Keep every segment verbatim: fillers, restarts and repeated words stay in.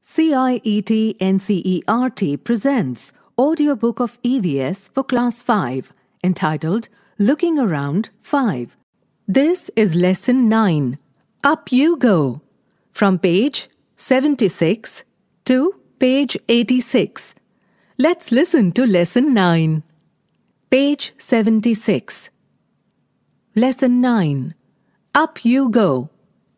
C I E T N C E R T presents Audiobook of E V S for Class five, entitled Looking Around five. This is Lesson nine. Up you go! From page seventy-six to page eighty-six. Let's listen to Lesson nine. Page seventy-six. Lesson nine. Up you go!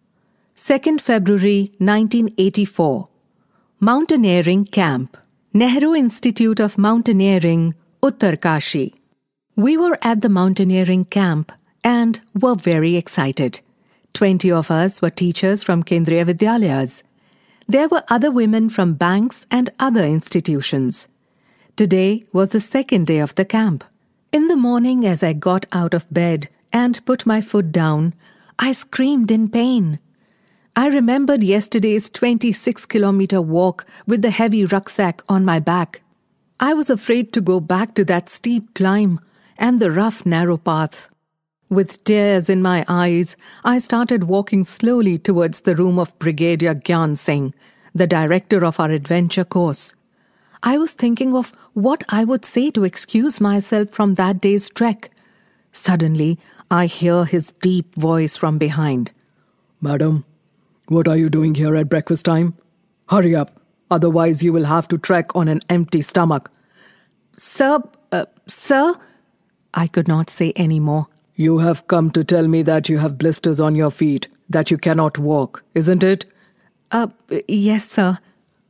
second February nineteen eighty-four. Mountaineering Camp. Nehru Institute of Mountaineering, Uttarkashi. We were at the mountaineering camp and were very excited. Twenty of us were teachers from Kendriya Vidyalayas. There were other women from banks and other institutions. Today was the second day of the camp. In the morning, as I got out of bed and put my foot down, I screamed in pain. I remembered yesterday's twenty-six kilometer walk with the heavy rucksack on my back. I was afraid to go back to that steep climb and the rough, narrow path. With tears in my eyes, I started walking slowly towards the room of Brigadier Gyan Singh, the director of our adventure course. I was thinking of what I would say to excuse myself from that day's trek. Suddenly, I hear his deep voice from behind. "Madam, what are you doing here at breakfast time? Hurry up, otherwise you will have to trek on an empty stomach." Sir, uh, sir? I could not say any more. You have come to tell me that you have blisters on your feet, that you cannot walk, isn't it? Uh, yes, sir.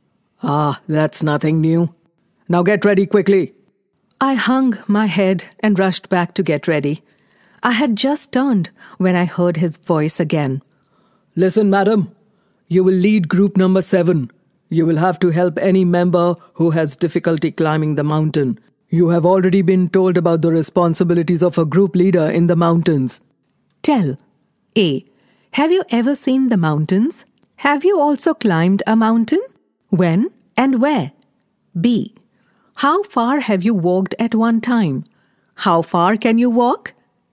Ah, that's nothing new. Now get ready quickly. I hung my head and rushed back to get ready. I had just turned when I heard his voice again. "Listen, madam. You will lead group number seven. You will have to help any member who has difficulty climbing the mountain. You have already been told about the responsibilities of a group leader in the mountains." Tell. A. Have you ever seen the mountains? Have you also climbed a mountain? When and where? B. How far have you walked at one time? How far can you walk?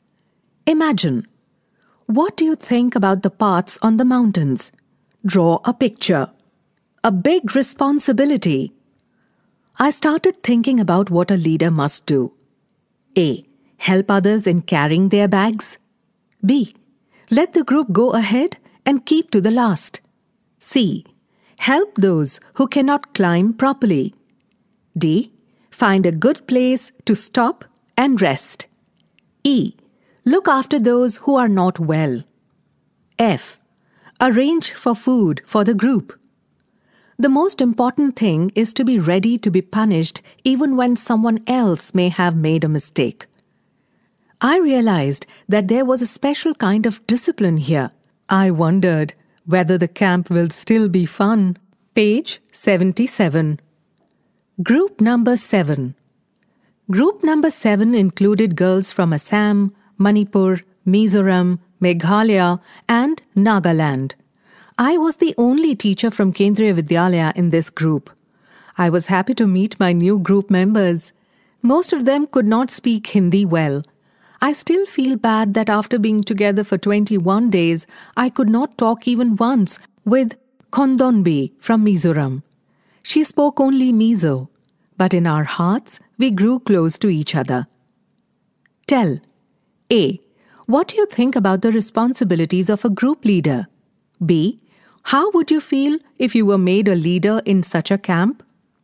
Imagine. What do you think about the paths on the mountains? Draw a picture. A big responsibility. I started thinking about what a leader must do. A. Help others in carrying their bags. B. Let the group go ahead and keep to the last. C. Help those who cannot climb properly. D. Find a good place to stop and rest. E. Look after those who are not well. F. Arrange for food for the group. The most important thing is to be ready to be punished even when someone else may have made a mistake. I realized that there was a special kind of discipline here. I wondered whether the camp will still be fun. Page seventy-seven. Group number seven. Group number seven included girls from Assam, Manipur, Mizoram, Meghalaya, and Nagaland. I was the only teacher from Kendriya Vidyalaya in this group. I was happy to meet my new group members. Most of them could not speak Hindi well. I still feel bad that after being together for twenty-one days, I could not talk even once with Khondonbi from Mizoram. She spoke only Mizo, but in our hearts, we grew close to each other. Tell. A. What do you think about the responsibilities of a group leader? B. How would you feel if you were made a leader in such a camp?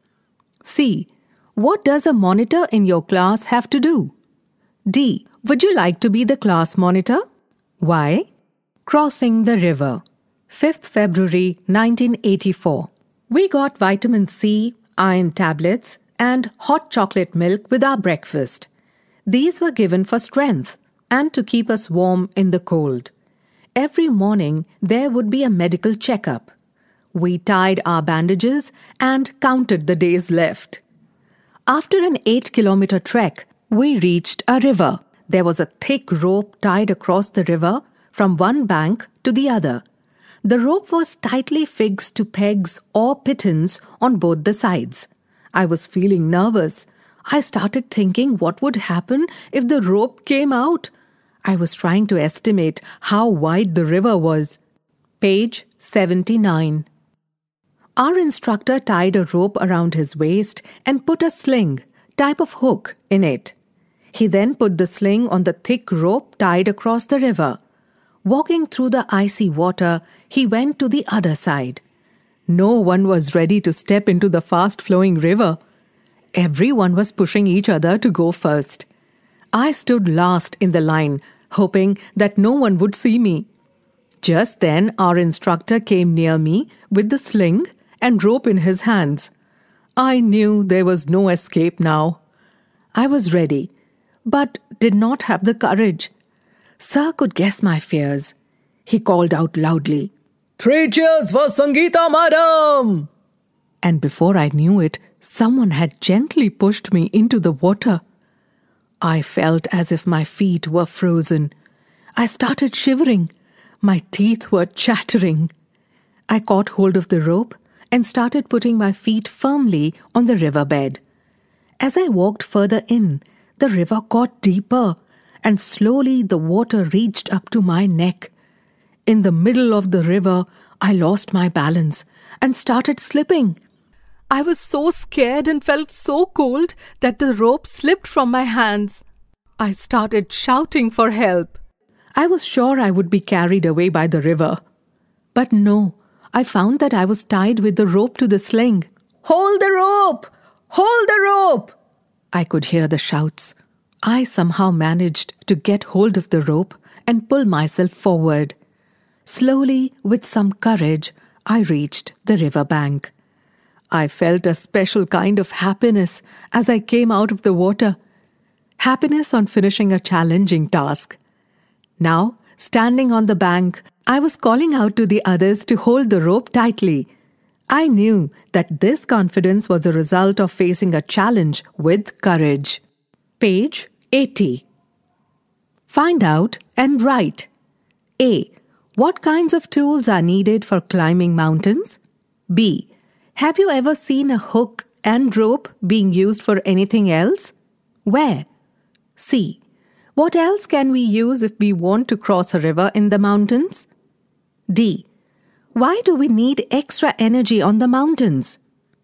C. What does a monitor in your class have to do? D. Would you like to be the class monitor? Why? Crossing the river. fifth February nineteen eighty-four. We got vitamin C, iron tablets, and hot chocolate milk with our breakfast. These were given for strength and to keep us warm in the cold. Every morning, there would be a medical checkup. We tied our bandages and counted the days left. After an eight-kilometer trek, we reached a river. There was a thick rope tied across the river from one bank to the other. The rope was tightly fixed to pegs or pittons on both the sides. I was feeling nervous. I started thinking what would happen if the rope came out. I was trying to estimate how wide the river was. Page seventy-nine. Our instructor tied a rope around his waist and put a sling, type of hook, in it. He then put the sling on the thick rope tied across the river. Walking through the icy water, he went to the other side. No one was ready to step into the fast-flowing river. Everyone was pushing each other to go first. I stood last in the line, hoping that no one would see me. Just then, our instructor came near me with the sling and rope in his hands. I knew there was no escape now. I was ready, but did not have the courage. Sir could guess my fears. He called out loudly, "Three cheers for Sangeeta, madam!" And before I knew it, someone had gently pushed me into the water. I felt as if my feet were frozen. I started shivering. My teeth were chattering. I caught hold of the rope and started putting my feet firmly on the riverbed. As I walked further in, the river got deeper, and slowly the water reached up to my neck. In the middle of the river, I lost my balance and started slipping. I was so scared and felt so cold that the rope slipped from my hands. I started shouting for help. I was sure I would be carried away by the river. But no, I found that I was tied with the rope to the sling. "Hold the rope! Hold the rope!" I could hear the shouts. I somehow managed to get hold of the rope and pull myself forward. Slowly, with some courage, I reached the river bank. I felt a special kind of happiness as I came out of the water. Happiness on finishing a challenging task. Now, standing on the bank, I was calling out to the others to hold the rope tightly. I knew that this confidence was a result of facing a challenge with courage. Page eighty. Find out and write. A. What kinds of tools are needed for climbing mountains? B. Have you ever seen a hook and rope being used for anything else? Where? C. What else can we use if we want to cross a river in the mountains? D. Why do we need extra energy on the mountains?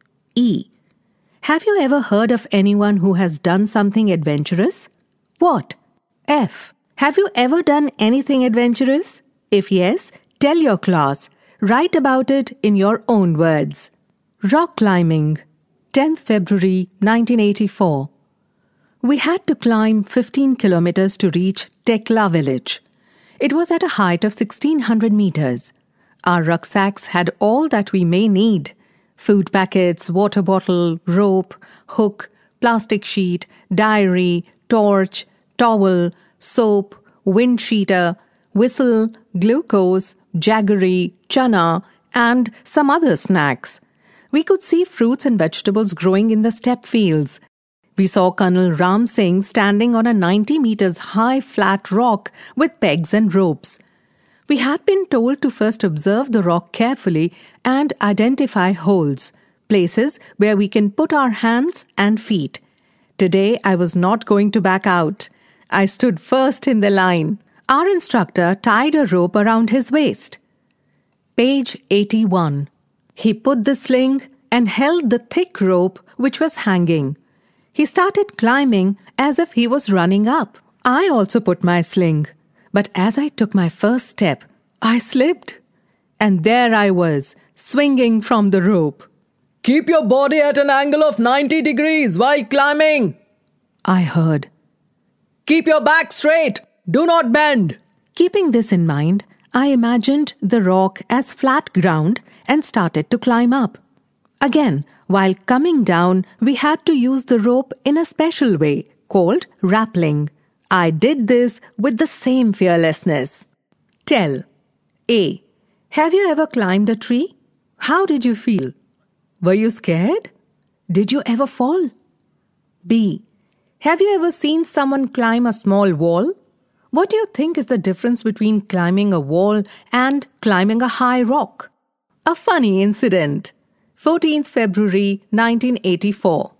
E. Have you ever heard of anyone who has done something adventurous? What? F. Have you ever done anything adventurous? If yes, tell your class. Write about it in your own words. Rock climbing, tenth February nineteen eighty-four. We had to climb fifteen kilometers to reach Tekla village. It was at a height of sixteen hundred meters. Our rucksacks had all that we may need: food packets, water bottle, rope, hook, plastic sheet, diary, torch, towel, soap, wind cheater, whistle, glucose, jaggery, chana, and some other snacks. We could see fruits and vegetables growing in the steppe fields. We saw Colonel Ram Singh standing on a ninety meters high flat rock with pegs and ropes. We had been told to first observe the rock carefully and identify holes, places where we can put our hands and feet. Today, I was not going to back out. I stood first in the line. Our instructor tied a rope around his waist. Page eighty-one. He put the sling and held the thick rope which was hanging. He started climbing as if he was running up. I also put my sling, but as I took my first step, I slipped. And there I was, swinging from the rope. "Keep your body at an angle of ninety degrees while climbing," I heard. "Keep your back straight. Do not bend." Keeping this in mind, I imagined the rock as flat ground and started to climb up. Again, while coming down, we had to use the rope in a special way called rappelling. I did this with the same fearlessness. Tell. A. Have you ever climbed a tree? How did you feel? Were you scared? Did you ever fall? B. Have you ever seen someone climb a small wall? What do you think is the difference between climbing a wall and climbing a high rock? A funny incident. fourteenth February nineteen eighty-four.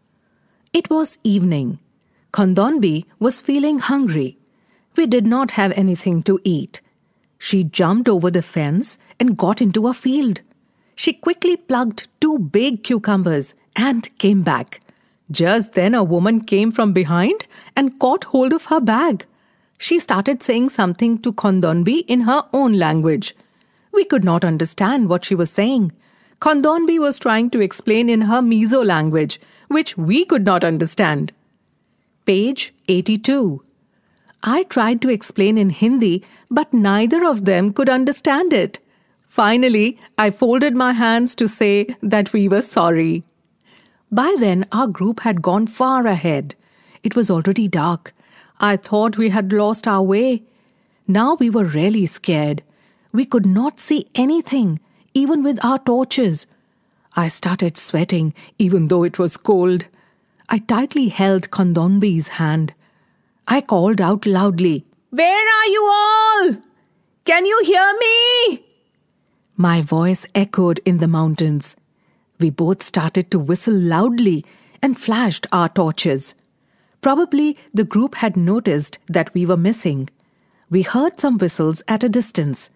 It was evening. Khandonbi was feeling hungry. We did not have anything to eat. She jumped over the fence and got into a field. She quickly plucked two big cucumbers and came back. Just then a woman came from behind and caught hold of her bag. She started saying something to Kondonbi in her own language. We could not understand what she was saying. Kondonbi was trying to explain in her Mizo language, which we could not understand. Page eighty-two. I tried to explain in Hindi, but neither of them could understand it. Finally, I folded my hands to say that we were sorry. By then, our group had gone far ahead. It was already dark. I thought we had lost our way. Now we were really scared. We could not see anything, even with our torches. I started sweating, even though it was cold. I tightly held Kondonbi's hand. I called out loudly, "Where are you all? Can you hear me?" My voice echoed in the mountains. We both started to whistle loudly and flashed our torches. Probably the group had noticed that we were missing. We heard some whistles at a distance.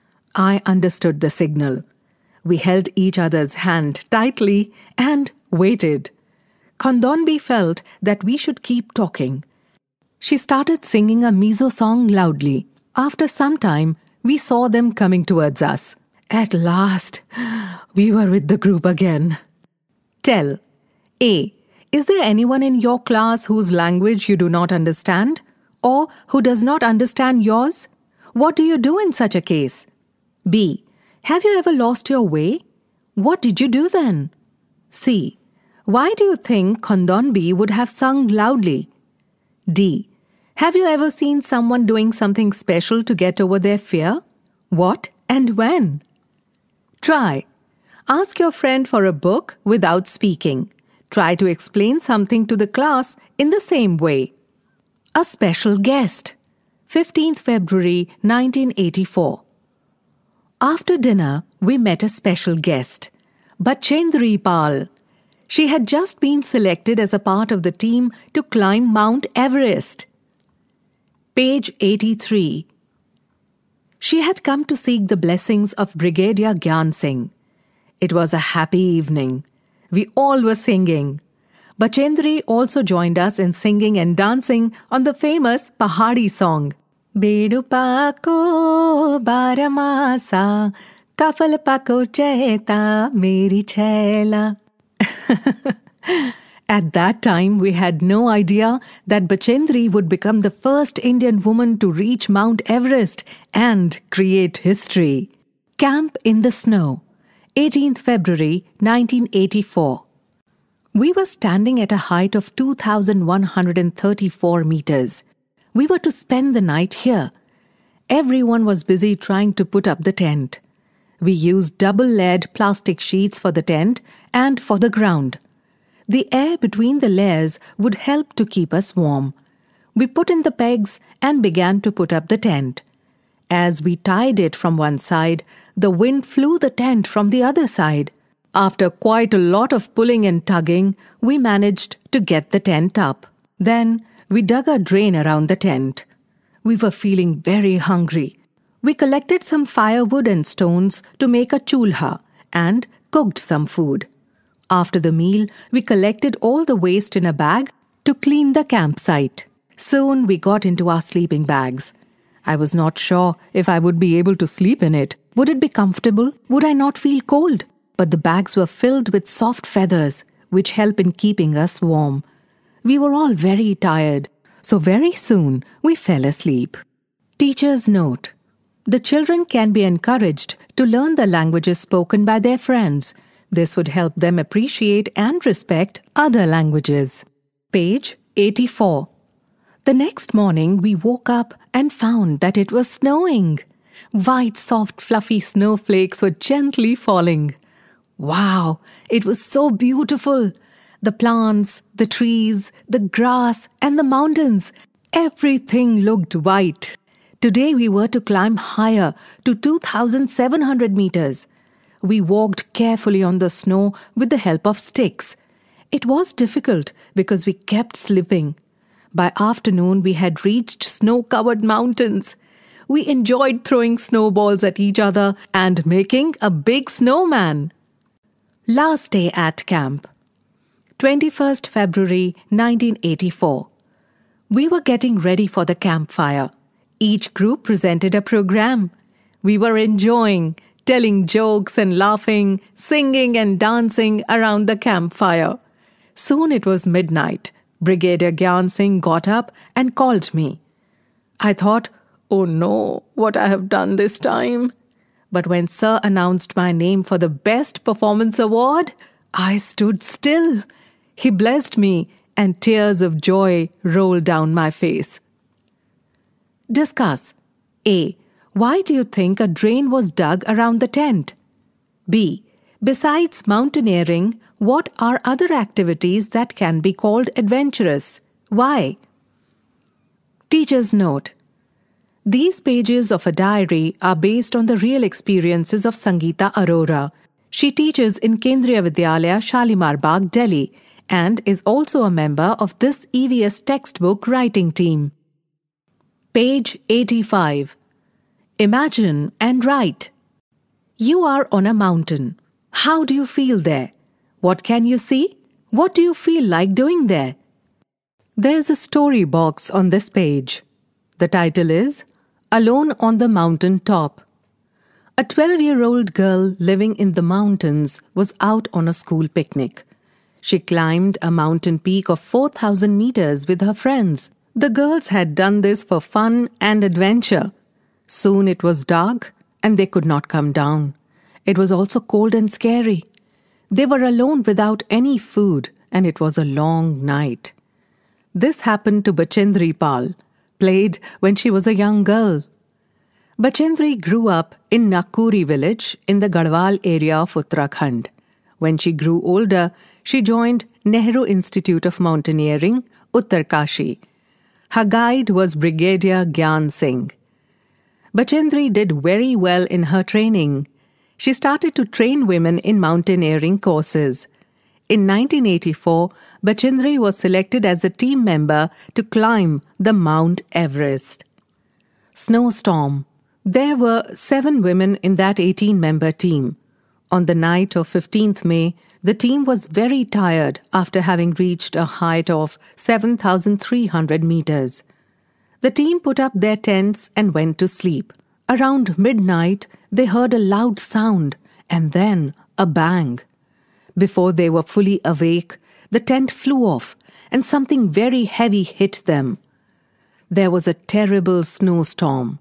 I understood the signal. We held each other's hand tightly and waited. Kondonbi felt that we should keep talking. She started singing a Mizo song loudly. After some time, we saw them coming towards us. At last, we were with the group again. Tell. A. Is there anyone in your class whose language you do not understand? Or who does not understand yours? What do you do in such a case? B. Have you ever lost your way? What did you do then? C. Why do you think Kondonbi would have sung loudly? D. Have you ever seen someone doing something special to get over their fear? What and when? Try. Ask your friend for a book without speaking. Try to explain something to the class in the same way. A special guest. fifteenth February nineteen eighty-four. After dinner, we met a special guest, Bachendri Pal. She had just been selected as a part of the team to climb Mount Everest. Page eighty-three. She had come to seek the blessings of Brigadier Gyan Singh. It was a happy evening. We all were singing. Bachendri also joined us in singing and dancing on the famous Pahadi song. Bedu pako baramasa, kafal pako cheta meri chela. At that time, we had no idea that Bachendri would become the first Indian woman to reach Mount Everest and create history. Camp in the Snow, eighteenth February nineteen eighty-four. We were standing at a height of two thousand one hundred thirty-four meters. We were to spend the night here. Everyone was busy trying to put up the tent. We used double-layered plastic sheets for the tent and for the ground. The air between the layers would help to keep us warm. We put in the pegs and began to put up the tent. As we tied it from one side, the wind flew the tent from the other side. After quite a lot of pulling and tugging, we managed to get the tent up. Then we dug a drain around the tent. We were feeling very hungry. We collected some firewood and stones to make a chulha and cooked some food. After the meal, we collected all the waste in a bag to clean the campsite. Soon we got into our sleeping bags. I was not sure if I would be able to sleep in it. Would it be comfortable? Would I not feel cold? But the bags were filled with soft feathers, which help in keeping us warm. We were all very tired, so very soon we fell asleep. Teacher's note. The children can be encouraged to learn the languages spoken by their friends. This would help them appreciate and respect other languages. Page eighty-four. The next morning, we woke up and found that it was snowing. White, soft, fluffy snowflakes were gently falling. Wow, it was so beautiful. The plants, the trees, the grass, and the mountains, everything looked white. Today we were to climb higher to two thousand seven hundred meters. We walked carefully on the snow with the help of sticks. It was difficult because we kept slipping. By afternoon, we had reached snow-covered mountains. We enjoyed throwing snowballs at each other and making a big snowman. Last day at camp. twenty-first February nineteen eighty-four. We were getting ready for the campfire. Each group presented a program. We were enjoying, telling jokes and laughing, singing and dancing around the campfire. Soon it was midnight. Brigadier Gyan Singh got up and called me. I thought, oh no, what I have done this time. But when Sir announced my name for the Best Performance Award, I stood still. He blessed me and tears of joy rolled down my face. Discuss. A. Why do you think a drain was dug around the tent? B. Besides mountaineering, what are other activities that can be called adventurous? Why? Teacher's note. These pages of a diary are based on the real experiences of Sangeeta Arora. She teaches in Kendriya Vidyalaya, Shalimar Bagh, Delhi, and is also a member of this E V S textbook writing team. Page eighty-five. Imagine and write. You are on a mountain. How do you feel there? What can you see? What do you feel like doing there? There's a story box on this page. The title is Alone on the Mountain Top. A twelve-year-old girl living in the mountains was out on a school picnic. She climbed a mountain peak of four thousand meters with her friends. The girls had done this for fun and adventure. Soon it was dark and they could not come down. It was also cold and scary. They were alone without any food and it was a long night. This happened to Bachendri Pal, played when she was a young girl. Bachendri grew up in Nakuri village in the Garhwal area of Uttarakhand. When she grew older, she joined Nehru Institute of Mountaineering, Uttarkashi. Her guide was Brigadier Gyan Singh. Bachendri did very well in her training. She started to train women in mountaineering courses. In nineteen eighty-four, Bachendri was selected as a team member to climb the Mount Everest. Snowstorm. There were seven women in that eighteen-member team. On the night of fifteenth May, the team was very tired after having reached a height of seven thousand three hundred meters. The team put up their tents and went to sleep. Around midnight, they heard a loud sound and then a bang. Before they were fully awake, the tent flew off and something very heavy hit them. There was a terrible snowstorm.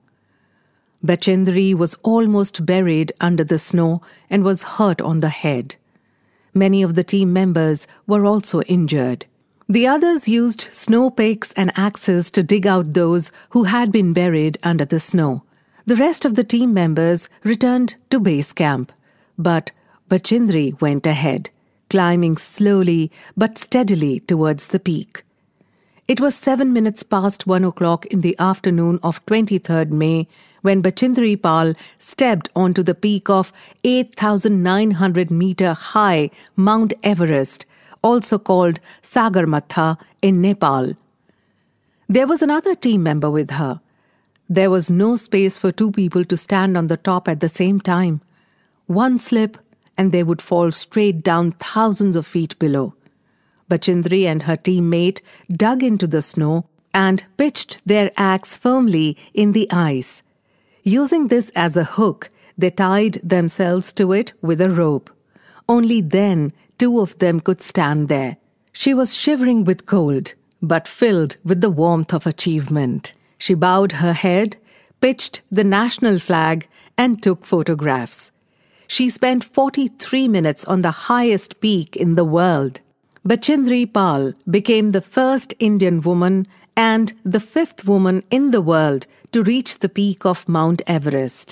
Bachendri was almost buried under the snow and was hurt on the head. Many of the team members were also injured. The others used snow picks and axes to dig out those who had been buried under the snow. The rest of the team members returned to base camp. But Bachendri went ahead, climbing slowly but steadily towards the peak. It was seven minutes past one o'clock in the afternoon of twenty-third May when Bachendri Pal stepped onto the peak of eight thousand nine hundred meter high Mount Everest, also called Sagarmatha in Nepal. There was another team member with her. There was no space for two people to stand on the top at the same time. One slip and they would fall straight down thousands of feet below. Bachendri and her teammate dug into the snow and pitched their axe firmly in the ice. Using this as a hook, they tied themselves to it with a rope. Only then two of them could stand there. She was shivering with cold, but filled with the warmth of achievement. She bowed her head, pitched the national flag, and took photographs. She spent forty-three minutes on the highest peak in the world. Bachendri Pal became the first Indian woman and the fifth woman in the world to reach the peak of Mount Everest.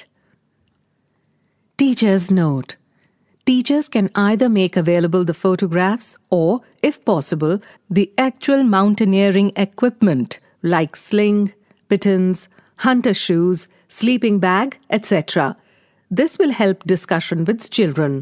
Teacher's note. Teachers can either make available the photographs or, if possible, the actual mountaineering equipment like sling, pitons, hunter shoes, sleeping bag, et cetera. This will help discussion with children.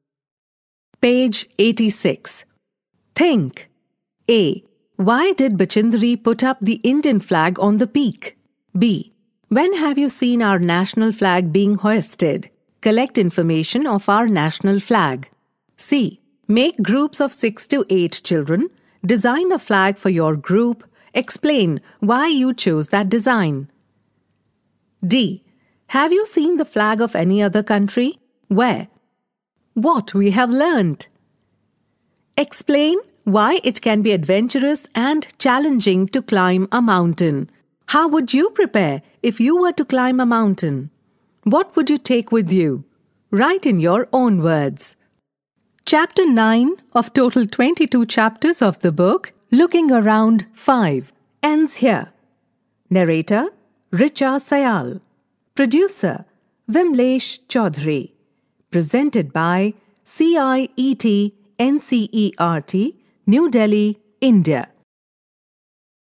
Page eighty-six. Think. A. Why did Bachendri put up the Indian flag on the peak? B. When have you seen our national flag being hoisted? Collect information of our national flag. C. Make groups of six to eight children. Design a flag for your group. Explain why you chose that design. D. Have you seen the flag of any other country? Where? What we have learned. Explain why it can be adventurous and challenging to climb a mountain. How would you prepare if you were to climb a mountain? What would you take with you? Write in your own words. Chapter nine of total twenty-two chapters of the book, Looking Around five, ends here. Narrator, Richa Sayal. Producer, Vimlesh Chaudhary. Presented by C I E T N C E R T, New Delhi, India.